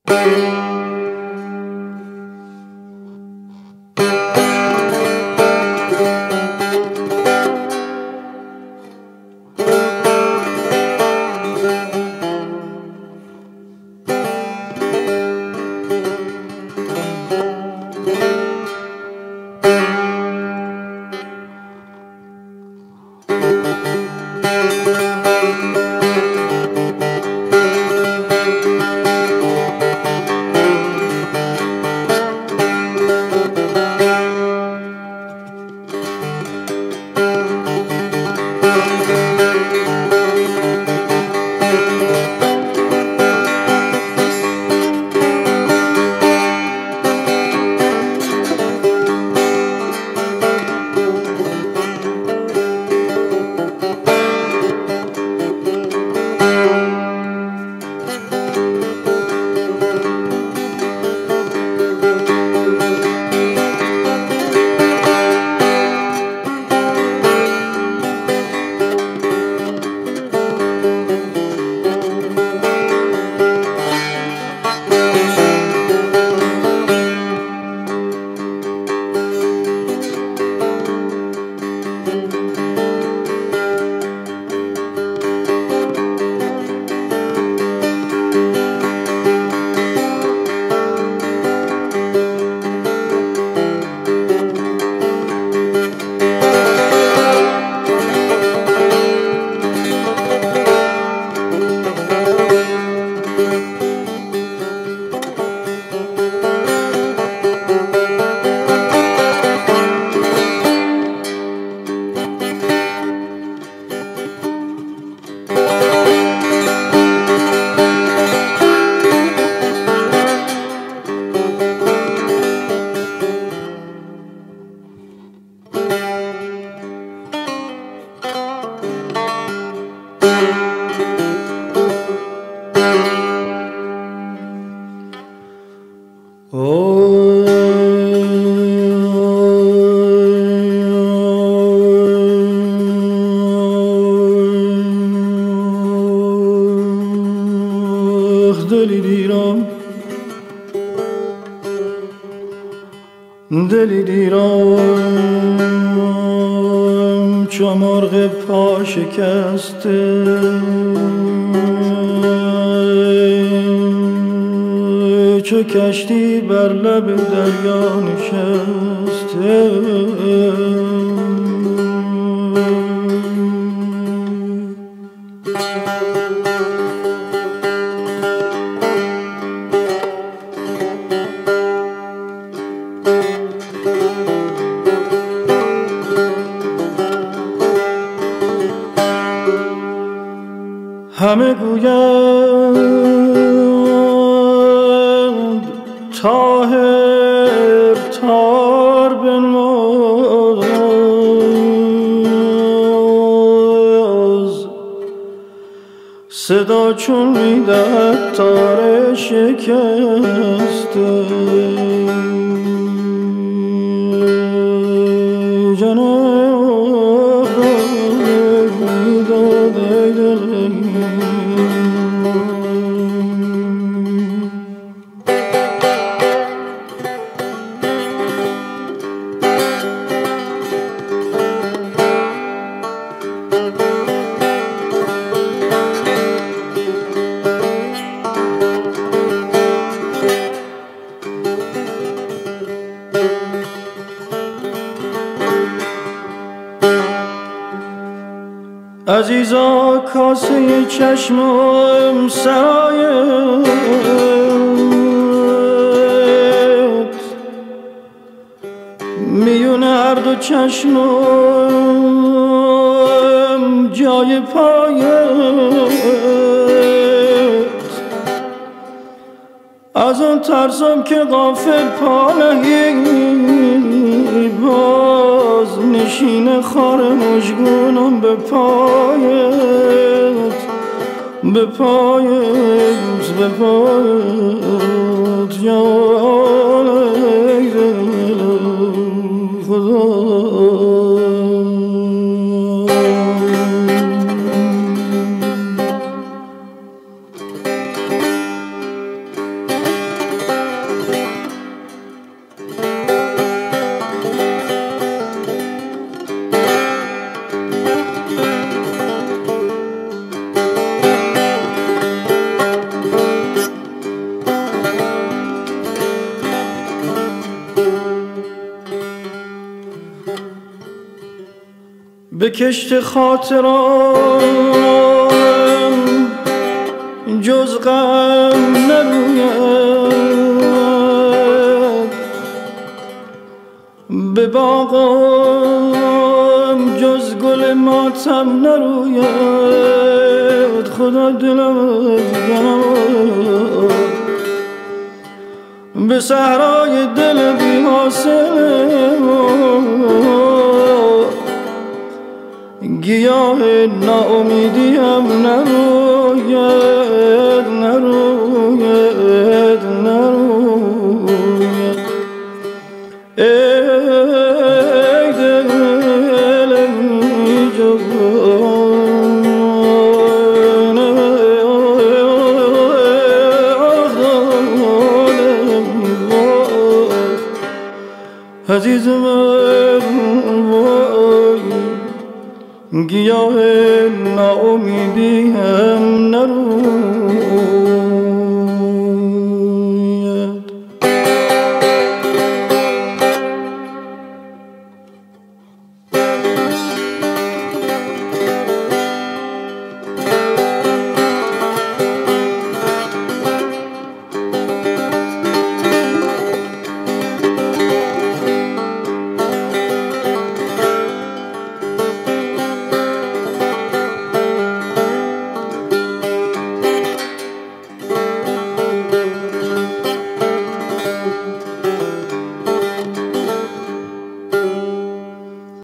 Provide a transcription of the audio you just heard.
دلی دیرم چو مرغ پا شکسته چو کشتی بر لب دریا نشسته همه گویند طاهر تار بنواز صدا چون میدهد تار شکسته جناب میداده دلم عزیزا کاسه چشمم سرایت میون هر دو چشمم جای پایت از آن ترسم که غافل پا نهی باز نشین خار مژگونم به پایت به پایت به پایت جان خدا به کشت خاطرام جز غم نروید، به باغم جز گل ماتم نروید. خدا دلم به صحرای دل بی حاصل گیاه ناامیدیم نروید، نروید، نروید. ای دل بی جان، عزیز من وای، گیاه ناامیدی هم